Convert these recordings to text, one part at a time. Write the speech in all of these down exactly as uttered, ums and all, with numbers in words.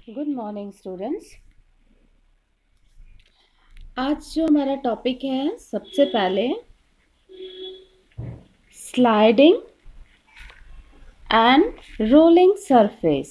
Good morning students. आज जो हमारा टॉपिक है, सबसे पहले sliding and rolling surface.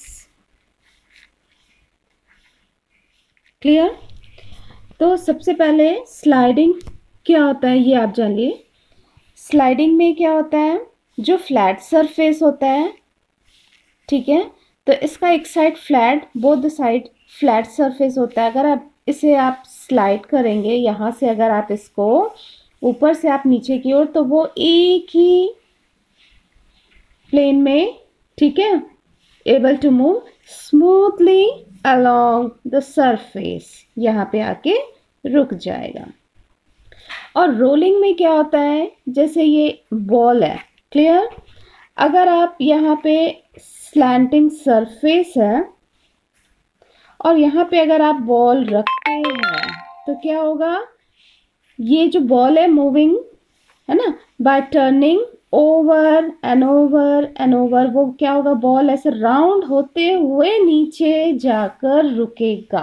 Clear? तो सबसे पहले स्लाइडिंग क्या होता है ये आप जानिए। स्लाइडिंग में क्या होता है, जो फ्लैट सरफेस होता है, ठीक है, तो इसका एक side flat, both side flat surface होता है। अगर आप इसे आप स्लाइड करेंगे यहाँ से, अगर आप इसको ऊपर से आप नीचे की ओर, तो वो एक ही प्लेन में, ठीक है, able to move smoothly along the surface, यहाँ पे आके रुक जाएगा। और रोलिंग में क्या होता है, जैसे ये बॉल है, क्लियर, अगर आप यहाँ पे स्लैंटिंग सरफेस है और यहाँ पे अगर आप बॉल रखते हैं तो क्या होगा, ये जो बॉल है मूविंग है ना, by turning over and over and over, वो क्या होगा, बॉल ऐसे राउंड होते हुए नीचे जाकर रुकेगा।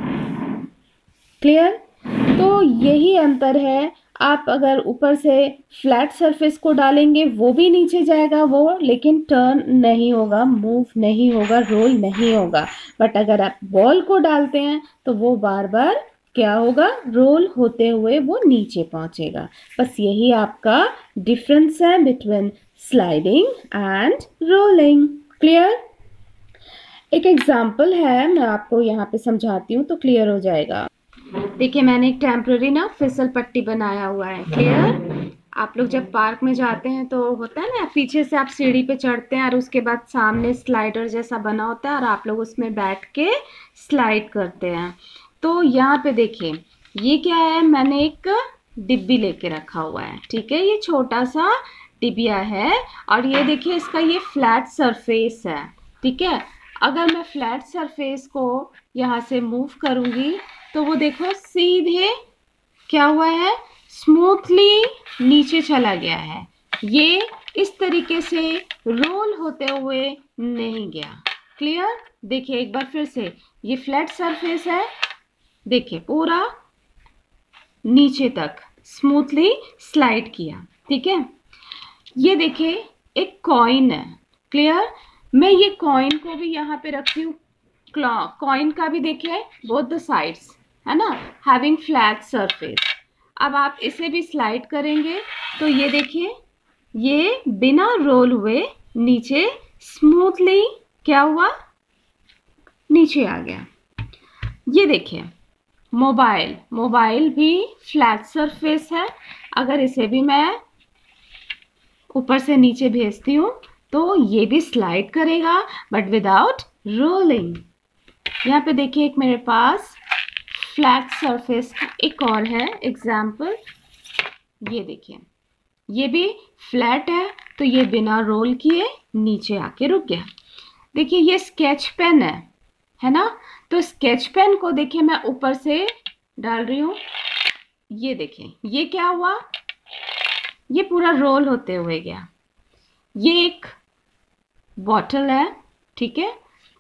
क्लियर? तो यही अंतर है। आप अगर ऊपर से फ्लैट सरफेस को डालेंगे वो भी नीचे जाएगा वो, लेकिन टर्न नहीं होगा, मूव नहीं होगा, रोल नहीं होगा। बट अगर आप बॉल को डालते हैं तो वो बार बार क्या होगा, रोल होते हुए वो नीचे पहुंचेगा। बस यही आपका डिफरेंस है between sliding and rolling. Clear? एक एग्जाम्पल है, मैं आपको यहाँ पे समझाती हूँ तो क्लियर हो जाएगा। देखिए, मैंने एक टेम्पररी ना फिसल पट्टी बनाया हुआ है। क्लियर? आप लोग जब पार्क में जाते हैं तो होता है ना, पीछे से आप सीढ़ी पे चढ़ते हैं और उसके बाद सामने स्लाइडर जैसा बना होता है और आप लोग उसमें बैठ के स्लाइड करते हैं। तो यहाँ पे देखिए, ये क्या है, मैंने एक डिब्बी लेके रखा हुआ है, ठीक है, ये छोटा सा डिबिया है और ये देखिए इसका ये फ्लैट सरफेस है, ठीक है। अगर मैं फ्लैट सरफेस को यहाँ से मूव करूंगी तो वो देखो सीधे क्या हुआ है, स्मूथली नीचे चला गया है। ये इस तरीके से रोल होते हुए नहीं गया। क्लियर? देखिए एक बार फिर से, ये फ्लैट सरफेस है, देखिए पूरा नीचे तक स्मूथली स्लाइड किया, ठीक है। ये देखिए एक कॉइन है। क्लियर? मैं ये कॉइन को भी यहाँ पे रखती हूँ, कॉइन का भी देखिए बोथ द साइड्स है ना, हैविंग फ्लैट सरफेस। अब आप इसे भी स्लाइड करेंगे तो ये देखिए, ये बिना रोल हुए नीचे स्मूथली क्या हुआ, नीचे आ गया। ये देखिए मोबाइल, मोबाइल भी फ्लैट सरफेस है, अगर इसे भी मैं ऊपर से नीचे भेजती हूँ तो ये भी स्लाइड करेगा बट विदाउट रोलिंग। यहाँ पे देखिए एक मेरे पास फ्लैट सरफेस एक और है एग्जाम्पल, ये देखिए, ये भी फ्लैट है तो ये बिना रोल किए नीचे आके रुक गया। देखिए ये स्केच पेन है है ना, तो स्केच पेन को देखिए मैं ऊपर से डाल रही हूँ, ये देखिए ये क्या हुआ, ये पूरा रोल होते हुए गया। ये एक बॉटल है, ठीक है,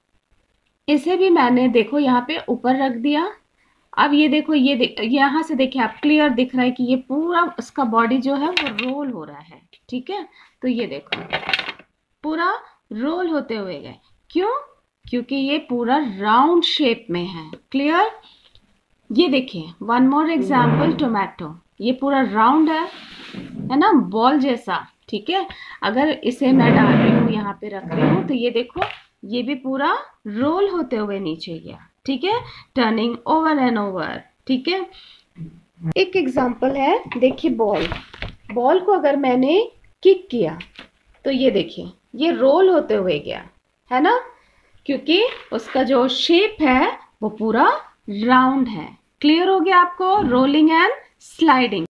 इसे भी मैंने देखो यहाँ पे ऊपर रख दिया। अब ये देखो, ये देख, यहाँ से देखिए आप क्लियर दिख रहा है कि ये पूरा उसका बॉडी जो है वो रोल हो रहा है, ठीक है। तो ये देखो पूरा रोल होते हुए गए, क्यों? क्योंकि ये पूरा राउंड शेप में है। क्लियर? ये देखिए वन मोर एग्जाम्पल, टोमेटो, ये पूरा राउंड है है ना, बॉल जैसा, ठीक है। अगर इसे मैं डाल रही हूँ, यहाँ पे रख रही हूँ, तो ये देखो ये भी पूरा रोल होते हुए नीचे गया, ठीक है, टर्निंग ओवर एंड ओवर, ठीक है। एक एग्जांपल है, देखिए बॉल, बॉल को अगर मैंने किक किया तो ये देखिए ये रोल होते हुए गया, है ना, क्योंकि उसका जो शेप है वो पूरा राउंड है। क्लियर हो गया आपको रोलिंग एंड स्लाइडिंग?